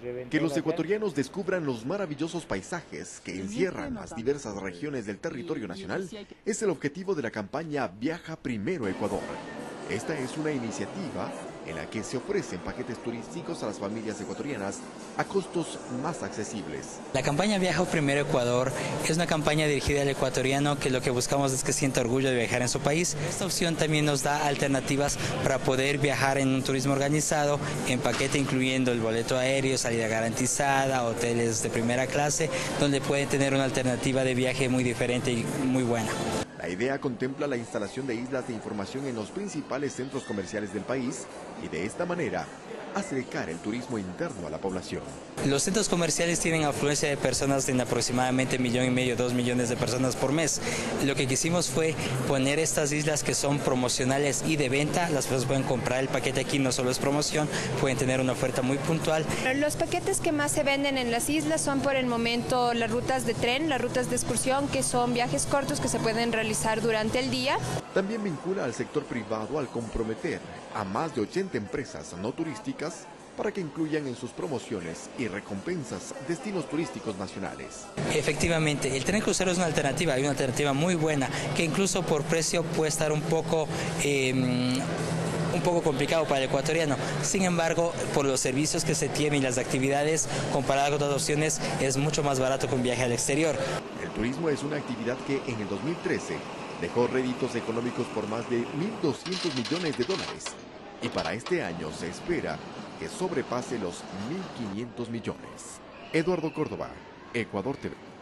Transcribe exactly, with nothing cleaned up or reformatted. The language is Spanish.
Que los ecuatorianos descubran los maravillosos paisajes que encierran las diversas regiones del territorio nacional es el objetivo de la campaña Viaja Primero Ecuador. Esta es una iniciativa en la que se ofrecen paquetes turísticos a las familias ecuatorianas a costos más accesibles. La campaña Viaja Primero Ecuador es una campaña dirigida al ecuatoriano que lo que buscamos es que sienta orgullo de viajar en su país. Esta opción también nos da alternativas para poder viajar en un turismo organizado, en paquete incluyendo el boleto aéreo, salida garantizada, hoteles de primera clase, donde pueden tener una alternativa de viaje muy diferente y muy buena. La idea contempla la instalación de islas de información en los principales centros comerciales del país y de esta manera acercar el turismo interno a la población. Los centros comerciales tienen afluencia de personas en aproximadamente un millón y medio, dos millones de personas por mes. Lo que quisimos fue poner estas islas que son promocionales y de venta. Las personas pueden comprar el paquete aquí, no solo es promoción, pueden tener una oferta muy puntual. Los paquetes que más se venden en las islas son por el momento las rutas de tren, las rutas de excursión, que son viajes cortos que se pueden realizar durante el día. También vincula al sector privado al comprometer a más de ochenta empresas no turísticas para que incluyan en sus promociones y recompensas destinos turísticos nacionales. Efectivamente, el tren crucero es una alternativa, y una alternativa muy buena, que incluso por precio puede estar un poco... Eh, un poco complicado para el ecuatoriano. Sin embargo, por los servicios que se tienen y las actividades, comparado con otras opciones, es mucho más barato que un viaje al exterior. El turismo es una actividad que en el dos mil trece dejó réditos económicos por más de mil doscientos millones de dólares y para este año se espera que sobrepase los mil quinientos millones. Eduardo Córdoba, Ecuador T V.